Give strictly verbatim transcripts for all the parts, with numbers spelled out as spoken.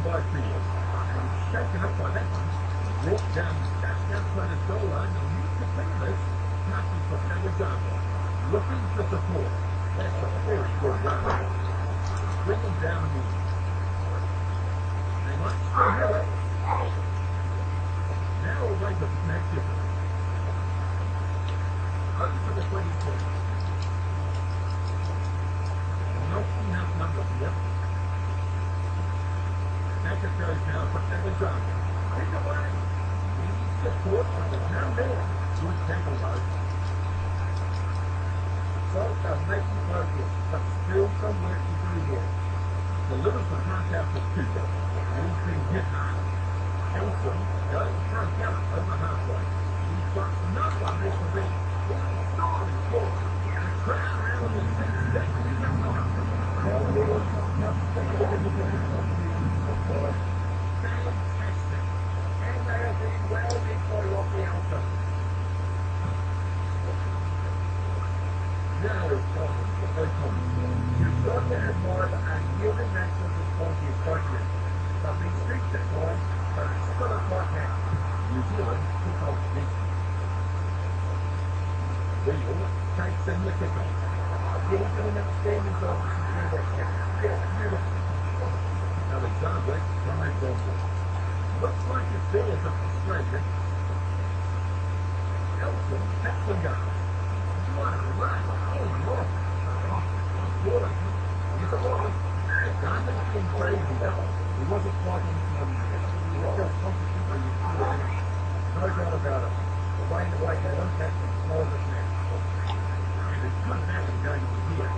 by field. And he's shaken up by that one. Walked down, back outside his goal line, and you can see this. Passes for Alexander. Looking for support. That's a very good run. Bring him down again. They might still have it. Now away the next difference. Over to the twenty-two. Not enough numbers here. Back it goes now for Alexander. Take away. Needs support, but there's no there. Good tackle though. So they're making progress, but still some work to do here. Delivers the front out to Cooper, and he's been hit hard. Elson goes for a gallop over halfway. He's got no one left to beat. He's not in court. The crowd around him thinks that he's a lot. Fantastic. And they have been well employed off the outside. Now it's time for the comment. You've got to have more of a yielding national response to appropriate. Some big streets at times, but it's still a tight match. New Zealand took off this. Beale takes in the kickoff. He's done an outstanding job to do that catch. Yeah, beautiful. Alexander tries on it. Looks like it's there for Australia. Elson takes the gun. What a run! Oh, Lord! Good. He's a boy. Gandhi's been crazy, though. He wasn't fighting from he was just constantly no doubt about it. The way the way they don't catch him slows it now. And it's good action going on here.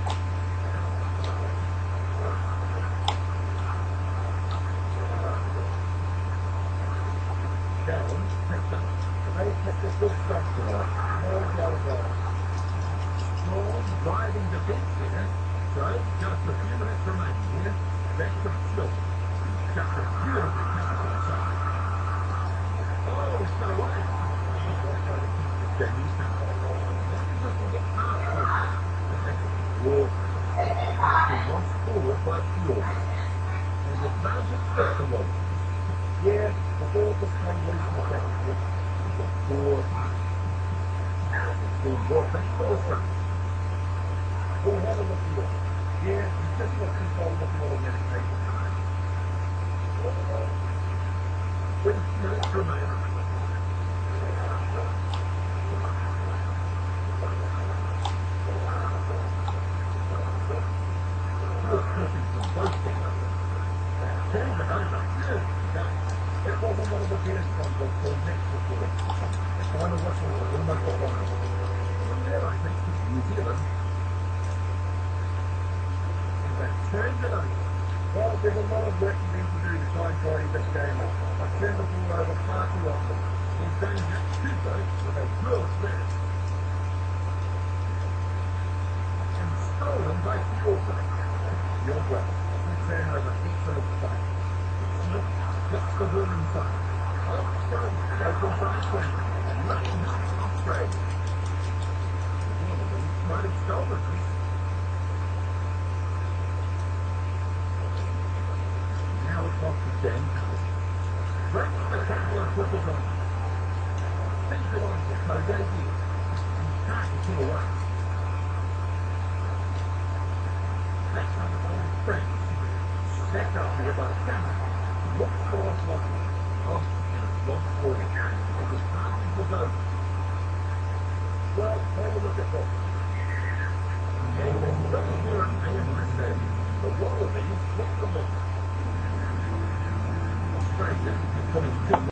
Down, takes up. They kept a good stop tonight. No doubt about it. Strong driving defense here. So, just a few minutes remaining here. Back to Phil. Just a beautiful catch to the side. Oh, it's got away. Danny's down. Just to get past him. Walker. He wants forward by Fjord. And the advantage for the one. Yeah, the ball just came loose in the back. He's got four. It's been brought back to the front. We'll have a look here. Yeah, he's just got control of the ball in that case. twenty minutes remaining. Good pushing from both teams. Turning it over. Good. It wasn't one of the best ones until next before. The final whistle was almost a final. From there, I think, to New Zealand. Turns it over. Well, there's a lot of work you need to do to try and tidy this game up. I turned the ball over far too often. He's done that too, though, with a real smash. And stolen by Fjord. Your brother. He turned over excellent play. Smith gets the ball inside. Off straight, goes on the swing. Lucky not off straight. One of them might have stolen this. Off the den. Breaks the tackle and pushes on. Thinks it on the toe, goes in. And can't get away. That's on the ball of friends. Stacked up here by the camera. Looks for us like oh, lost for it. And the passage was over. Well, have a look at that. And it's very near an A M I said, the Wallabies took the look. Very good.